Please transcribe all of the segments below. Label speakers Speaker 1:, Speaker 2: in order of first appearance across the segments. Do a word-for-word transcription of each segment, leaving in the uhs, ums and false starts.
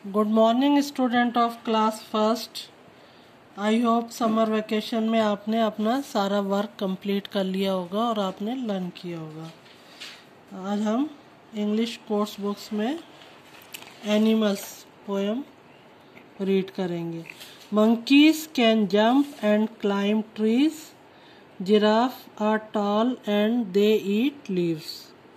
Speaker 1: Good morning student of class first. I hope summer vacation में आपने अपना सारा वर्क कंप्लीट कर लिया होगा और आपने लर्न किया होगा। आज हम इंग्लिश कोर्स बुक्स में एनिमल्स पोएम रीड करेंगे। Monkeys can jump and climb trees, giraffe are tall and they eat leaves.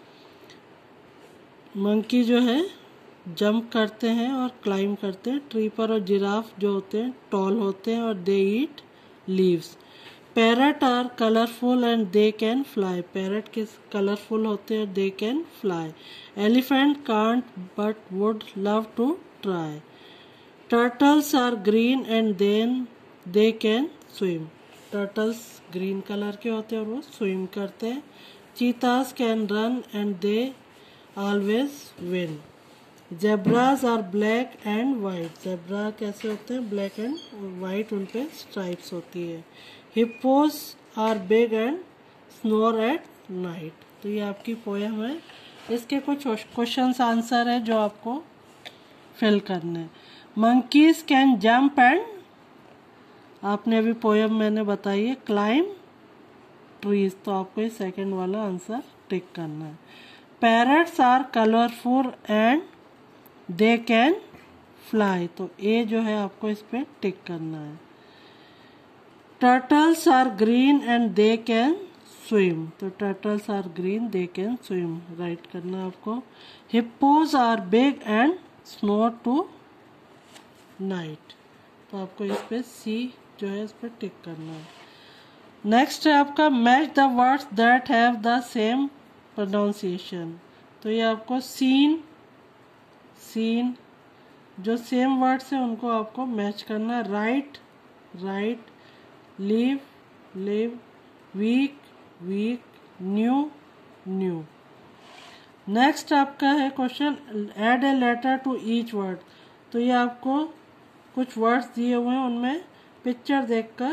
Speaker 1: Monkey जो है जंप करते हैं और क्लाइम करते हैं ट्री पर, और जिराफ जो होते हैं टॉल होते हैं और they eat leaves. Parrot are colourful and they can fly, parrot के कलरफुल होते हैं और they can fly. Elephant can't but would love to try. Turtles are green and then they can swim, turtles green colour के होते हैं और वो swim करते हैं। Cheetahs can run and they always win. Zebras are black and white, zebra कैसे होते हैं ब्लैक एंड वाइट, उन पे स्ट्राइप्स होती है। Hippos are big and snore at night. तो ये आपकी पोएम है, इसके कुछ क्वेश्चंस आंसर है जो आपको फिल करने हैं। मंकीज कैन जंप एंड, आपने अभी पोएम मैंने बताई है क्लाइम ट्रीज, तो आपको ये सेकंड वाला आंसर टिक करना है। Parrots are colourful and they can fly, तो ए जो है आपको इस पे टिक करना है। Turtles are green and they can swim, तो turtles are green they can swim right करना है आपको। Hippos are big and snow to night, तो आपको इस पे सी जो है इस पे टिक करना है। नेक्स्ट है आपका match the words that have the same pronunciation, तो ये आपको सीन सीन जो सेम वर्ड्स है उनको आपको मैच करना। Right right, live live, week week, new new. Next आपका है question add a letter to each word, तो ये आपको कुछ वर्ड्स दिए हुए हैं उनमें पिक्चर देखकर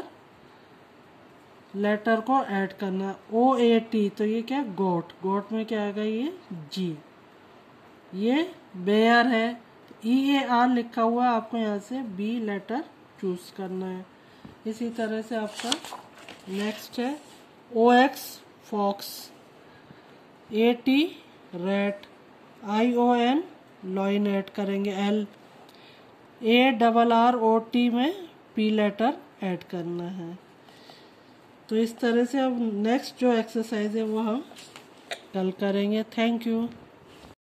Speaker 1: लेटर को ऐड करना। ओ ए टी, तो ये क्या गोट, गोट में क्या आएगा ये जी। ये बेयर है, ई ए आर लिखा हुआ, आपको यहाँ से बी लेटर चूज करना है। इसी तरह से आपका नेक्स्ट है O X fox, A T rat, I O N lion add करेंगे, L A double R O T में पी लेटर ऐड करना है। तो इस तरह से अब नेक्स्ट जो एक्सरसाइज है वो हम कल करेंगे। Thank you.